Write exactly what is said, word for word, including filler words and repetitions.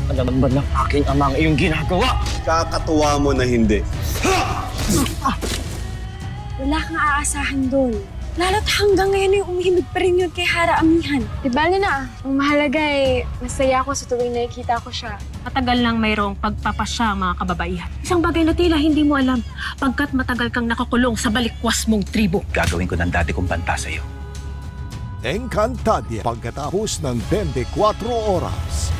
Alam ba ng aking ama ang iyong ginagawa? Kakatuwa mo na hindi. Wala kang aasahan doon. Lalo't hanggang ngayon ay umihimig pa rin yun kay Hara Amihan. Di bali na, ang mahalaga ay masaya ako sa tuwing nakikita ko siya. Matagal lang mayroong pagpapasya mga kababaihan. Isang bagay na tila hindi mo alam pagkat matagal kang nakakulong sa balikwas mong tribo. Gagawin ko ng dati kong banta sa'yo. Encantadia pagkatapos ng twenty-four oras.